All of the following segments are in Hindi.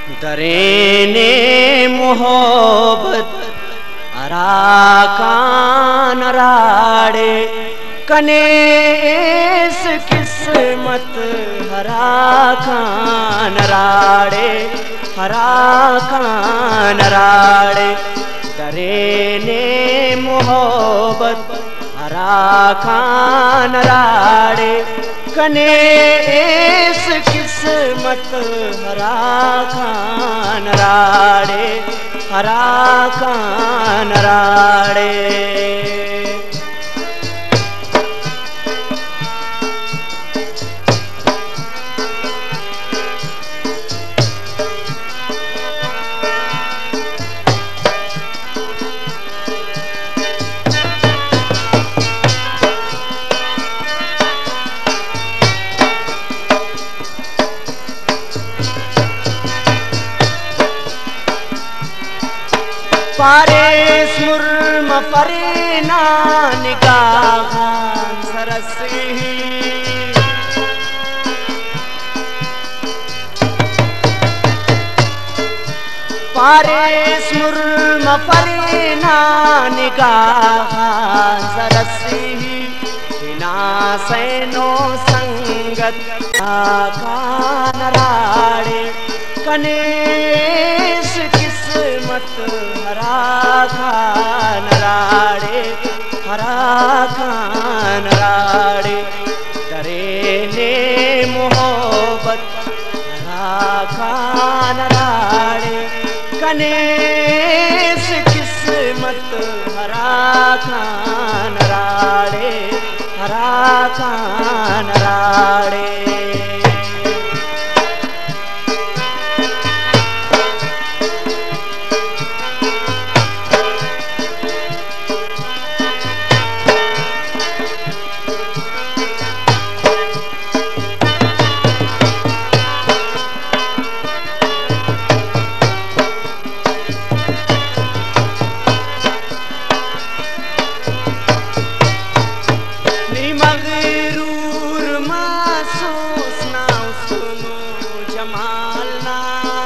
दरेने मोहब्बत अराकान राड़े कनेस किस्मत हराकान राड़े हराकान राड़े दरेने मोहब्बत हराकान राड़े कनेस किस्मत हराकान राड़े हराकान राड़े। पारेस मुर्म फरीना निगाहान सरसी पारेस मुर्म फरीना निगाहान सरसी बिना सैनो संगत आकान राड़े कनेस किस्मत हराकान राड़े हराकान राड़े दरेने मोहब्बत हराकान राड़े कनेस किस्मत हराकान राड़े हराकान राड़े। मगरूर महसूस ना सुनो जमालना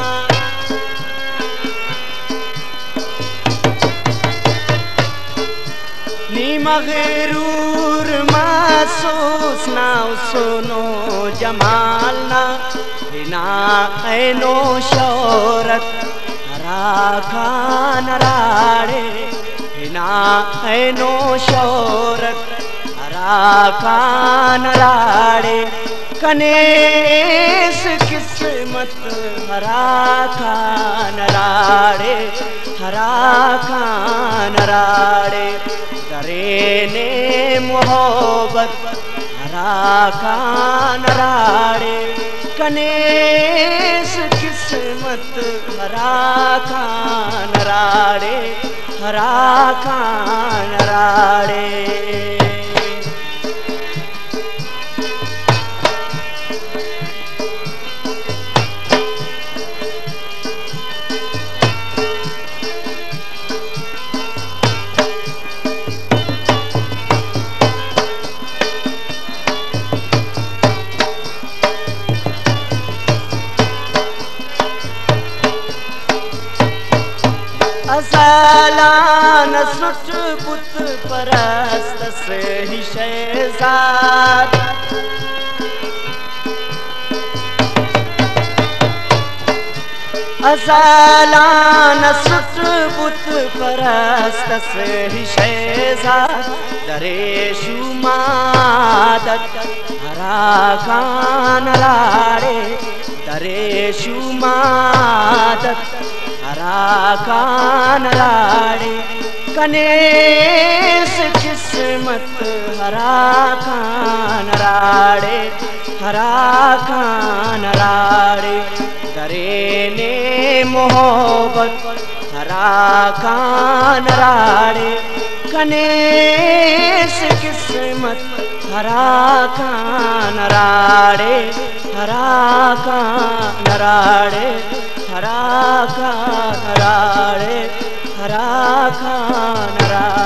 नी मगरूर महसूस ना सुनो जमालना बिना ऐनो शोहरत हराकान राड़े बिना ऐनो शोहरत हराकान राड़े कनेस किस्मत हराकान राड़े हराकान राड़े दरेने मोहब्बत हराकान राड़े कनेस किस्मत हराकान राड़े हराकान राड़े। अज़लान सुट बुत परस्त से ही शहज़ाद अज़लान सुट बुत परस्त से ही शहज़ाद दरे शुमादत हराकान राड़े दरे शुमादत हराकान राड़े कनेस किस्मत हराकान राड़े हराकान राड़े दरेने मोहब्बत हराकान राड़े कनेस किस्मत हराकान राड़े हराकान राड़े हराकान राड़े हराकान राड़े।